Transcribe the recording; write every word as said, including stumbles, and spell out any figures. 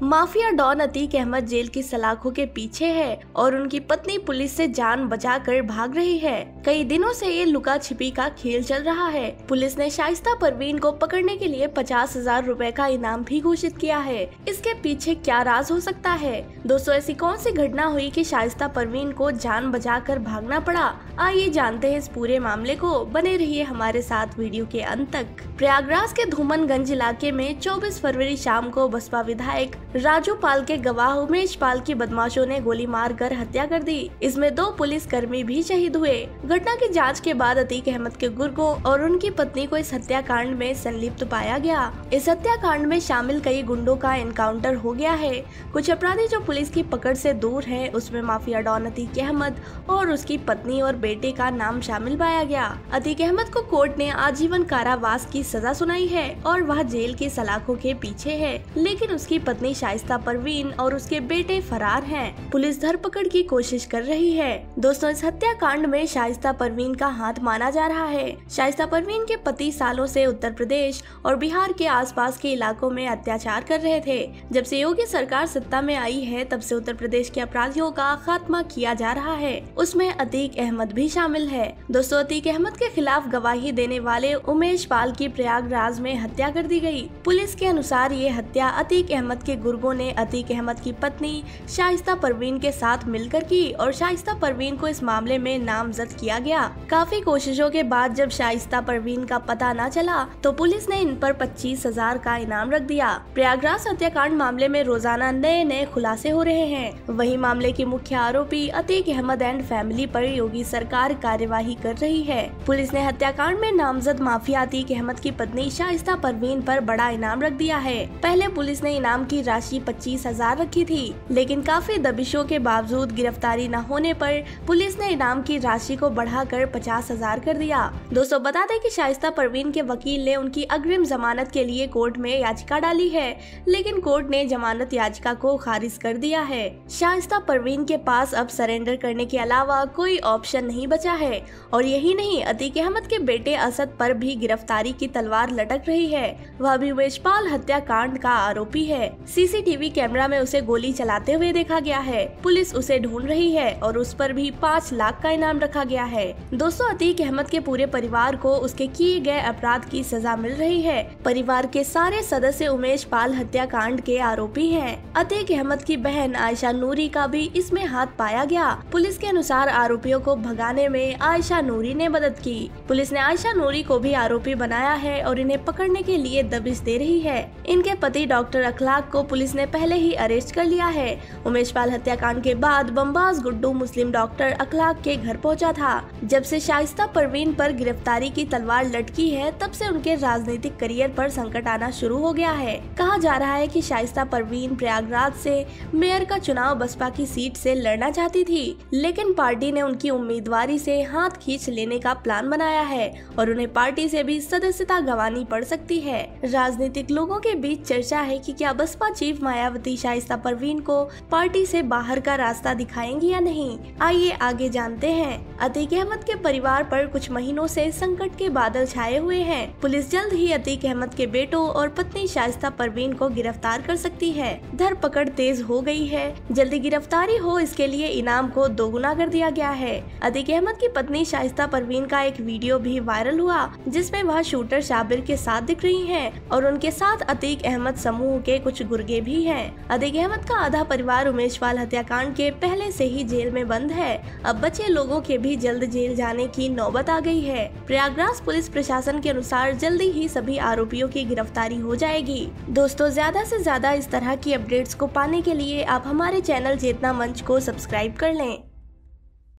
Mafia don Atiq Ahmed jail की सलाखों के पीछे है और उनकी पत्नी पुलिस से जान बचाकर भाग रही है। कई दिनों से ये लुका छिपी का खेल चल रहा है। पुलिस ने शाइस्ता परवीन को पकड़ने के लिए पचास हजार रूपए का इनाम भी घोषित किया है। इसके पीछे क्या राज हो सकता है? दोस्तों, ऐसी कौन सी घटना हुई कि शाइस्ता परवीन को जान बचाकर भागना पड़ा? आइए जानते हैं इस पूरे मामले को। बने रहिए हमारे साथ वीडियो के अंत तक। प्रयागराज के धूमनगंज इलाके में चौबीस फरवरी शाम को बसपा विधायक राजू पाल के गवाह उमेश पाल की बदमाशों ने गोली मारकर हत्या कर दी। इसमें दो पुलिस कर्मी भी शहीद हुए। घटना की जांच के बाद अतीक अहमद के गुर्गों और उनकी पत्नी को इस हत्याकांड में संलिप्त पाया गया। इस हत्याकांड में शामिल कई गुंडों का एनकाउंटर हो गया है। कुछ अपराधी जो पुलिस की पकड़ से दूर हैं, उसमें माफिया डॉन अतीक अहमद और उसकी पत्नी और बेटे का नाम शामिल पाया गया। अतीक अहमद को कोर्ट ने आजीवन कारावास की सजा सुनाई है और वह जेल की सलाखों के पीछे है, लेकिन उसकी पत्नी शाइस्ता परवीन और उसके बेटे फरार हैं। पुलिस धरपकड़ की कोशिश कर रही है। दोस्तों, इस हत्याकांड में शाइस्ता परवीन का हाथ माना जा रहा है। शाइस्ता परवीन के पति सालों से उत्तर प्रदेश और बिहार के आसपास के इलाकों में अत्याचार कर रहे थे। जब से योगी सरकार सत्ता में आई है, तब से उत्तर प्रदेश के अपराधियों का खात्मा किया जा रहा है। उसमें अतीक अहमद भी शामिल है। दोस्तों, अतीक अहमद के खिलाफ गवाही देने वाले उमेश पाल की प्रयागराज में हत्या कर दी गई। पुलिस के अनुसार ये हत्या अतीक अहमद के गुर्गों ने अतीक अहमद की पत्नी शाइस्ता परवीन के साथ मिलकर की और शाइस्ता परवीन को इस मामले में नामजद किया गया। काफी कोशिशों के बाद जब शाइस्ता परवीन का पता न चला, तो पुलिस ने इन पर पच्चीस हजार का इनाम रख दिया। प्रयागराज हत्याकांड मामले में रोजाना नए नए खुलासे हो रहे हैं। वही मामले के मुख्य आरोपी अतीक अहमद एंड फैमिली पर योगी सरकार कार्यवाही कर रही है। पुलिस ने हत्याकांड में नामजद माफिया अतीक अहमद की पत्नी शाइस्ता परवीन पर बड़ा इनाम रख दिया है। पहले पुलिस ने इनाम की राशि पच्चीस हजार रखी थी, लेकिन काफी दबिशों के बावजूद गिरफ्तारी न होने पर पुलिस ने इनाम की राशि को बढ़ाकर पचास हजार कर दिया। दोस्तों, बता दें कि शाइस्ता परवीन के वकील ने उनकी अग्रिम जमानत के लिए कोर्ट में याचिका डाली है, लेकिन कोर्ट ने जमानत याचिका को खारिज कर दिया है। शाइस्ता परवीन के पास अब सरेंडर करने के अलावा कोई ऑप्शन नहीं बचा है। और यही नहीं, अतीक अहमद के बेटे असद पर भी गिरफ्तारी की तलवार लटक रही है। वह भी उमेश पाल हत्याकांड का आरोपी है। सीसीटीवी कैमरा में उसे गोली चलाते हुए देखा गया है। पुलिस उसे ढूंढ रही है और उस पर भी पाँच लाख का इनाम रखा गया है। दोस्तों, अतीक अहमद के पूरे परिवार को उसके किए गए अपराध की सजा मिल रही है। परिवार के सारे सदस्य उमेश पाल हत्याकांड के आरोपी हैं। अतीक अहमद की बहन आयशा नूरी का भी इसमें हाथ पाया गया। पुलिस के अनुसार आरोपियों को भगाने में आयशा नूरी ने मदद की। पुलिस ने आयशा नूरी को भी आरोपी बनाया है और इन्हें पकड़ने के लिए दबिश दे रही है। इनके पति डॉक्टर अखलाक को पुलिस ने पहले ही अरेस्ट कर लिया है। उमेश पाल हत्याकांड के बाद बमबाज गुड्डू मुस्लिम डॉक्टर अखलाक के घर पहुंचा था। जब से शाइस्ता परवीन पर गिरफ्तारी की तलवार लटकी है, तब से उनके राजनीतिक करियर पर संकट आना शुरू हो गया है। कहा जा रहा है कि शाइस्ता परवीन प्रयागराज से मेयर का चुनाव बसपा की सीट से लड़ना चाहती थी, लेकिन पार्टी ने उनकी उम्मीदवारी से हाथ खींच लेने का प्लान बनाया है और उन्हें पार्टी से भी सदस्यता गंवानी पड़ सकती है। राजनीतिक लोगों के बीच चर्चा है कि क्या बसपा चीफ मायावती शाइस्ता परवीन को पार्टी से बाहर का रास्ता दिखाएंगी या नहीं। आइए आगे जानते हैं। अतीक अहमद के परिवार पर कुछ महीनों से संकट के बादल छाए हुए हैं। पुलिस जल्द ही अतीक अहमद के बेटों और पत्नी शाइस्ता परवीन को गिरफ्तार कर सकती है। धरपकड़ तेज हो गई है। जल्दी गिरफ्तारी हो, इसके लिए इनाम को दोगुना कर दिया गया है। अतीक अहमद की पत्नी शाइस्ता परवीन का एक वीडियो भी वायरल हुआ, जिसमें वह शूटर शाबिर के साथ दिख रही हैं और उनके साथ अतीक अहमद समूह के कुछ गुर्गे भी हैं। अतीक अहमद का आधा परिवार उमेश पाल हत्याकांड के पहले से ही जेल में बंद है। अब बचे लोगों के भी जल्द जेल जाने की नौबत आ गई है। प्रयागराज पुलिस प्रशासन के अनुसार जल्दी ही सभी आरोपियों की गिरफ्तारी हो जाएगी। दोस्तों, ज्यादा से ज्यादा इस तरह की अपडेट्स को पाने के लिए आप हमारे चैनल चेतना मंच को सब्सक्राइब कर लें।